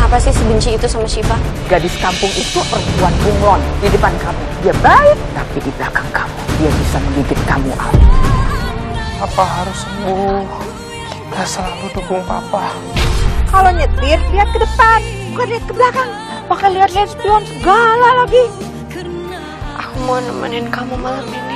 Kenapa sih sebenci itu sama Syifa? Gadis kampung itu perempuan bunglon di depan kamu. Dia baik, tapi di belakang kamu dia bisa menggigit kamu, Al. Papa harus sembuh. Kita selalu dukung Papa. Kalau nyetir, lihat ke depan, bukan lihat ke belakang. Pakai lihat spion segala lagi. Aku mau nemenin kamu malam ini.